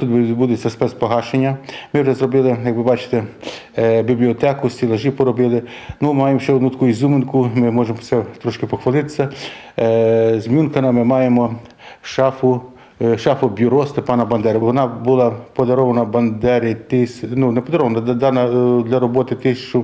Тут відбудеться спецпогашення. Ми вже зробили, як ви бачите, бібліотеку, стелажі поробили. Ну, маємо ще одну таку ізюминку, ми можемо це трошки похвалитися. З Мюнхена ми маємо шафу бюро Степана Бандери. Вона була подарована Бандері, не подарована, дана для роботи в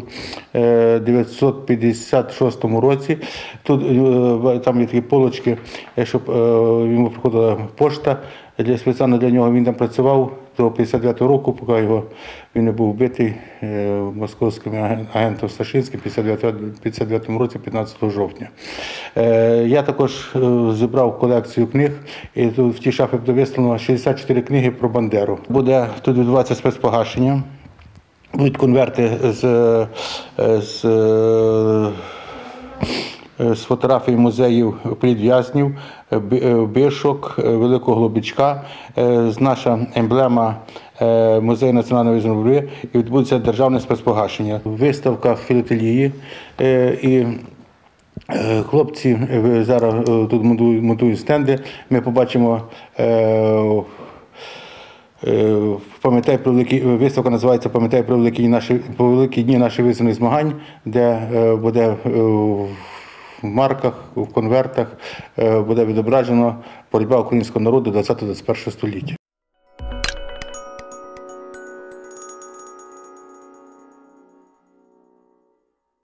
1956 році. Тут там є такі полочки, щоб йому приходила пошта. Спеціально для нього він там працював до 59-го року, поки він не був вбитий московським агентом Сташинським в 59-му році, 15 жовтня. Я також зібрав колекцію книг, і тут в тій шафі буде виставлено 64 книги про Бандеру. Буде тут відбуватися спецпогашення, будуть конверти з фотографій музеїв політв'язнів, Бишок, Великого Глобичка, наша емблема Музею національної визвольної боротьби, і відбудеться державне спецпогашення. Виставка в філателії, і хлопці зараз тут монтують стенди. Ми побачимо виставка називається «Пам'ятай про великі дні наших визвольних змагань», де буде в марках, в конвертах буде відображено боротьба українського народу 20-21 століття.